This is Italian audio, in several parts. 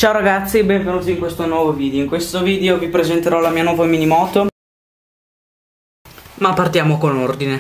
Ciao ragazzi e benvenuti in questo nuovo video. In questo video vi presenterò la mia nuova minimoto, ma partiamo con ordine.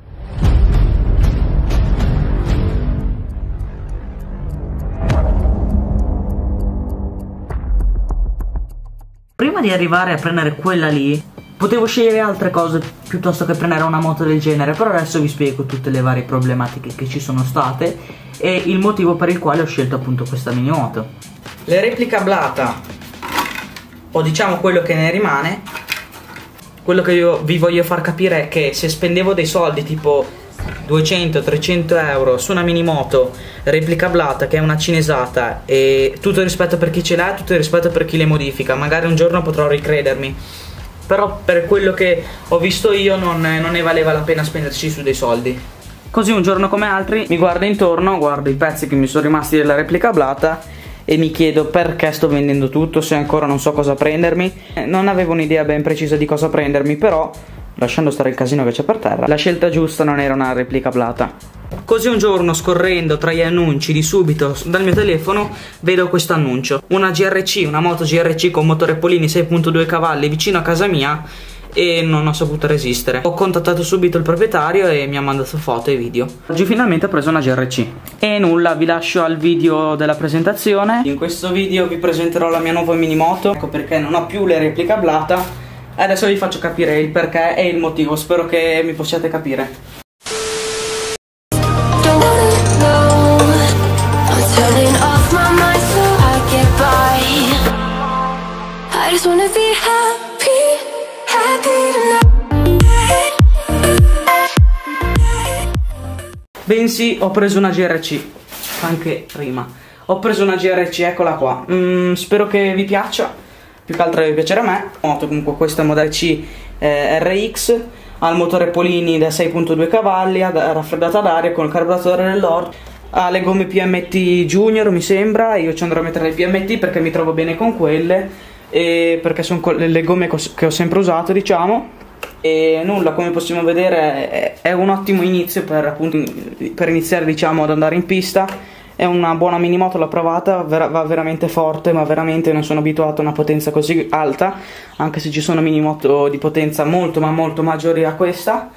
Prima di arrivare a prendere quella lì, potevo scegliere altre cose piuttosto che prendere una moto del genere, però adesso vi spiego tutte le varie problematiche che ci sono state e il motivo per il quale ho scelto appunto questa minimoto. Le replica Blata, o diciamo quello che ne rimane, quello che io vi voglio far capire è che se spendevo dei soldi tipo 200-300 euro su una minimoto replica Blata, che è una cinesata, e tutto il rispetto per chi ce l'ha, tutto il rispetto per chi le modifica, magari un giorno potrò ricredermi, però per quello che ho visto io non ne valeva la pena spenderci su dei soldi. Così un giorno come altri mi guardo intorno, guardo i pezzi che mi sono rimasti della replica Blata e mi chiedo perché sto vendendo tutto se ancora non so cosa prendermi. Non avevo un'idea ben precisa di cosa prendermi, però lasciando stare il casino che c'è per terra, la scelta giusta non era una replica Blata. Così un giorno, scorrendo tra gli annunci di subito dal mio telefono, vedo questo annuncio: una GRC, una moto GRC con motore Polini 6.2 cavalli vicino a casa mia, e non ho saputo resistere. Ho contattato subito il proprietario e mi ha mandato foto e video. Oggi finalmente ho preso una GRC. E nulla, vi lascio al video della presentazione. In questo video vi presenterò la mia nuova minimoto, ecco perché non ho più le replica Blata. Adesso vi faccio capire il perché e il motivo, spero che mi possiate capire. Bensì, ho preso una GRC, anche prima. Ho preso una GRC, eccola qua. Spero che vi piaccia, più che altro deve piacere a me. Moto comunque questa Model C RX, ha il motore Polini da 6.2 cavalli, raffreddata ad aria con il carburatore dell'Ord. Ha le gomme PMT Junior mi sembra, io ci andrò a mettere le PMT perché mi trovo bene con quelle, e perché sono le gomme che ho sempre usato, diciamo. E nulla, come possiamo vedere è un ottimo inizio per, appunto, per iniziare, diciamo, ad andare in pista. È una buona minimoto, l'ho provata, va veramente forte, ma veramente non sono abituato a una potenza così alta, anche se ci sono minimoto di potenza molto ma molto maggiori a questa.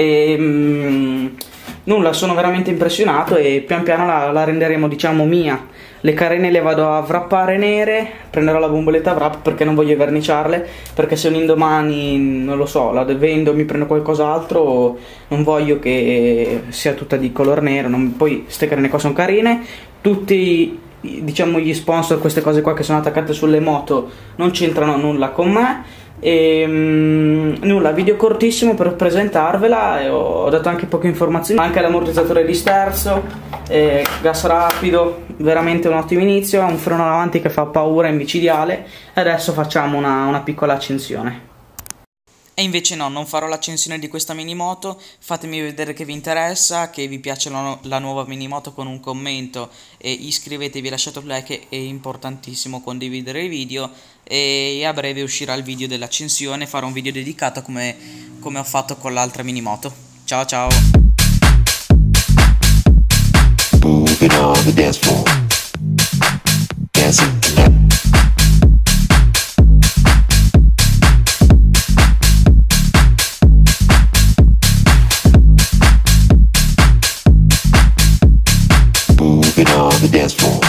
E nulla, sono veramente impressionato e pian piano la renderemo, diciamo, mia. Le carene le vado a wrappare nere, prenderò la bomboletta wrap perché non voglio verniciarle, perché se un indomani, non lo so, la vendo, mi prendo qualcos'altro, non voglio che sia tutta di color nero. Poi ste carene qua sono carine, tutti, diciamo, gli sponsor, queste cose qua che sono attaccate sulle moto non c'entrano nulla con me. E nulla, video cortissimo per presentarvela, e ho dato anche poche informazioni, anche l'ammortizzatore di sterzo, gas rapido, veramente un ottimo inizio. Ha un freno avanti che fa paura, è micidiale. E adesso facciamo una piccola accensione. E invece no, non farò l'accensione di questa minimoto. Fatemi vedere che vi interessa, che vi piace la nuova minimoto con un commento, e iscrivetevi, lasciate un like, è importantissimo condividere i video. E a breve uscirà il video dell'accensione, farò un video dedicato come ho fatto con l'altra minimoto. Ciao ciao.